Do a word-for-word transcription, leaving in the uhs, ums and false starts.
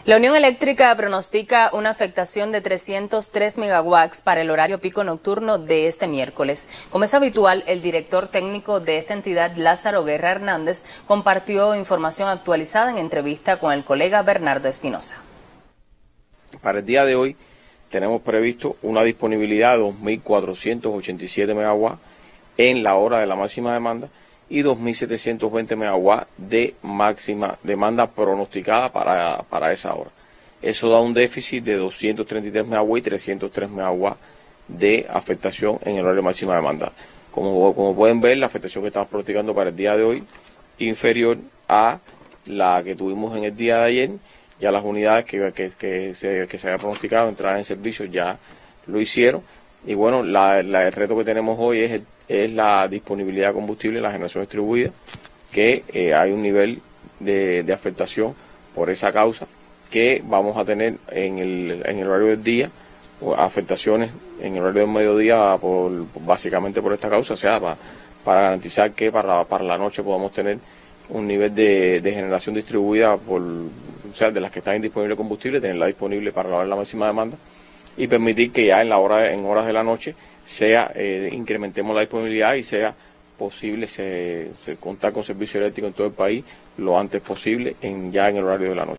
La Unión Eléctrica pronostica una afectación de trescientos tres megawatts para el horario pico nocturno de este miércoles. Como es habitual, el director técnico de esta entidad, Lázaro Guerra Hernández, compartió información actualizada en entrevista con el colega Bernardo Espinosa. Para el día de hoy tenemos previsto una disponibilidad de dos mil cuatrocientos ochenta y siete megawatts en la hora de la máxima demanda y dos mil setecientos veinte megawatts de máxima demanda pronosticada para, para esa hora. Eso da un déficit de doscientos treinta y tres megawatts y trescientos tres megawatts de afectación en el horario de máxima demanda. Como, como pueden ver, la afectación que estamos pronosticando para el día de hoy inferior a la que tuvimos en el día de ayer. Ya las unidades que, que, que, se, que se había pronosticado entrar en servicio ya lo hicieron. Y bueno, la, la, el reto que tenemos hoy es, es la disponibilidad de combustible, la generación distribuida, que eh, hay un nivel de, de afectación por esa causa que vamos a tener en el, en el horario del día, afectaciones en el horario del mediodía, por, básicamente por esta causa, o sea, para, para garantizar que para, para la noche podamos tener un nivel de, de generación distribuida, por, o sea, de las que están indisponibles combustible, tenerla disponible para la hora de la máxima demanda y permitir que ya en la hora en horas de la noche sea eh, incrementemos la disponibilidad y sea posible se, se contar con servicio eléctrico en todo el país lo antes posible en ya en el horario de la noche.